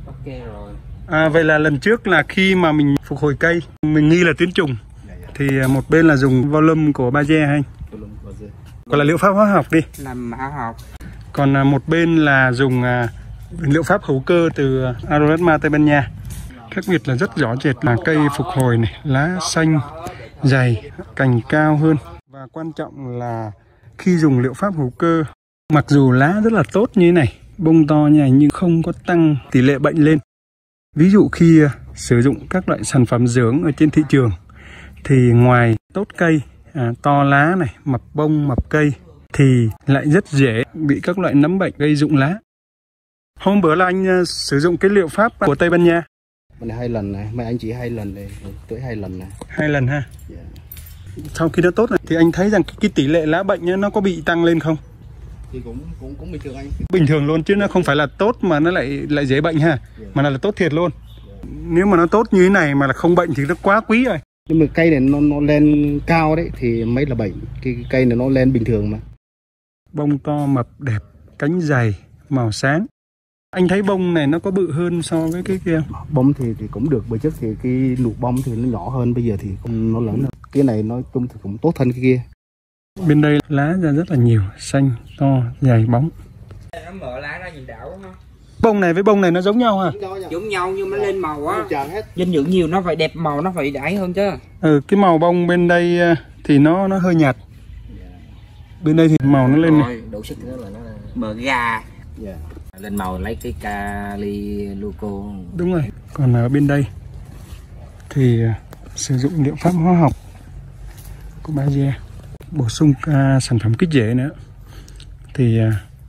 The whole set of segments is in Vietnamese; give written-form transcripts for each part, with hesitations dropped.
Ok rồi. Vậy là lần trước là khi mà mình phục hồi cây, mình nghi là tuyến trùng. Thì một bên là dùng volume của Bayer hay còn là liệu pháp hóa học đi. Làm hóa học. Còn một bên là dùng liệu pháp hữu cơ từ Arorasma Tây Ban Nha. Khác biệt là rất rõ rệt là cây phục hồi này, lá xanh, dày, cành cao hơn. Và quan trọng là khi dùng liệu pháp hữu cơ, mặc dù lá rất là tốt như thế này, bông to như này nhưng không có tăng tỷ lệ bệnh lên. Ví dụ khi sử dụng các loại sản phẩm dưỡng ở trên thị trường thì ngoài tốt cây, to lá này, mập bông, mập cây thì lại rất dễ bị các loại nấm bệnh gây rụng lá. Hôm bữa là anh sử dụng cái liệu pháp của Tây Ban Nha. Mình 2 lần này, mấy anh chỉ 2 lần này, tới 2 lần này. 2 lần ha. Sau khi nó tốt này, thì anh thấy rằng cái tỷ lệ lá bệnh nó có bị tăng lên không? Thì cũng bình thường anh. Bình thường luôn chứ nó không phải là tốt mà nó lại dễ bệnh ha, mà là tốt thiệt luôn. Nếu mà nó tốt như thế này mà là không bệnh thì nó quá quý rồi. Nhưng mà cây này nó lên cao đấy thì mới là bệnh. Cái cây này nó lên bình thường mà. Bông to mập đẹp, cánh dày, màu sáng. Anh thấy bông này nó có bự hơn so với cái kia. Bông thì cũng được, bởi trước thì cái nụ bông thì nó nhỏ hơn, bây giờ thì nó lớn hơn. Cái này nói chung thì cũng tốt hơn cái kia. Bên đây lá ra rất là nhiều, xanh, to, dày, bóng. Nó mở lá ra nhìn đảo ha. Bông này với bông này nó giống nhau hả? Giống nhau nhưng mà lên màu á. Dinh dưỡng nhiều nó phải đẹp màu, nó phải đãi hơn chứ. Cái màu bông bên đây thì nó hơi nhạt. Bên đây thì màu nó lên này. Độ sức nó là nó mờ gà. Lên màu lấy cái kali gluco. Đúng rồi. Còn ở bên đây thì sử dụng liệu pháp hóa học của Bayer, bổ sung sản phẩm kích rễ nữa thì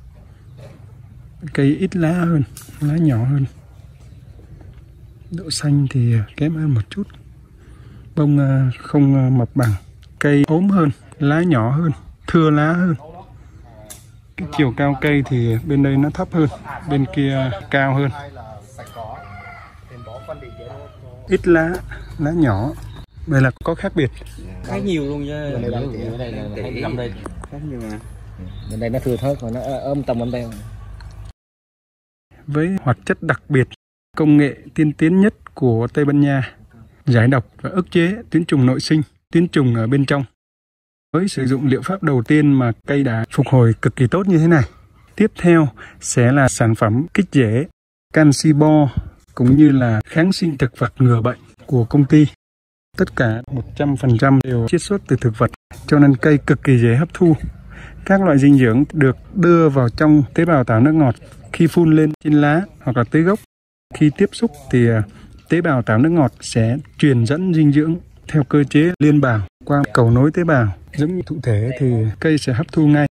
cây ít lá hơn, lá nhỏ hơn, độ xanh thì kém hơn một chút, bông không mập bằng, cây ốm hơn, lá nhỏ hơn, thưa lá hơn. Cái chiều cao cây thì bên đây nó thấp hơn, bên kia cao hơn, ít lá, lá nhỏ. Đây là có khác biệt. Khá nhiều luôn chứ. Bên đây Khác nhiều mà. Bên đây nó thưa thớt rồi, nó ôm tầm bên đây. Với hoạt chất đặc biệt, công nghệ tiên tiến nhất của Tây Ban Nha, giải độc và ức chế tuyến trùng nội sinh, tuyến trùng ở bên trong. Với sử dụng liệu pháp đầu tiên mà cây đã phục hồi cực kỳ tốt như thế này. Tiếp theo sẽ là sản phẩm kích rễ, canxi bo cũng như là kháng sinh thực vật ngừa bệnh của công ty. Tất cả 100% đều chiết xuất từ thực vật, cho nên cây cực kỳ dễ hấp thu. Các loại dinh dưỡng được đưa vào trong tế bào tạo nước ngọt khi phun lên trên lá hoặc là tưới gốc. Khi tiếp xúc thì tế bào tạo nước ngọt sẽ truyền dẫn dinh dưỡng theo cơ chế liên bào qua cầu nối tế bào. Giống như thụ thể thì cây sẽ hấp thu ngay.